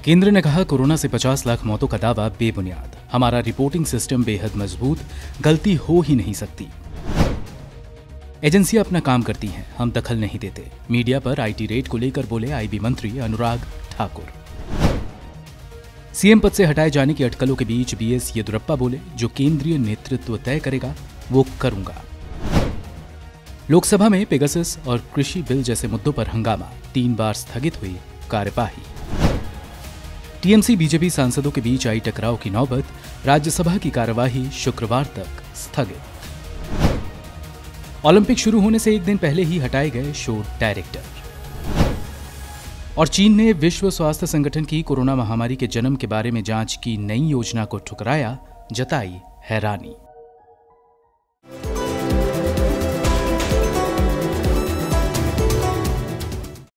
केंद्र ने कहा कोरोना से 50 लाख मौतों का दावा बेबुनियाद। हमारा रिपोर्टिंग सिस्टम बेहद मजबूत, गलती हो ही नहीं सकती। एजेंसियां अपना काम करती हैं, हम दखल नहीं देते। मीडिया पर आईटी रेड को लेकर बोले आईबी मंत्री अनुराग ठाकुर। सीएम पद से हटाए जाने की अटकलों के बीच बीएस येदियुरप्पा बोले, जो केंद्रीय नेतृत्व तय करेगा वो करूंगा। लोकसभा में पेगासस और कृषि बिल जैसे मुद्दों पर हंगामा, 3 बार स्थगित हुई कार्यवाही। टीएमसी बीजेपी सांसदों के बीच आई टकराव की नौबत, राज्यसभा की कार्यवाही शुक्रवार तक स्थगित। ओलंपिक शुरू होने से एक दिन पहले ही हटाए गए शो डायरेक्टर। और चीन ने विश्व स्वास्थ्य संगठन की कोरोना महामारी के जन्म के बारे में जांच की नई योजना को ठुकराया, जताई हैरानी।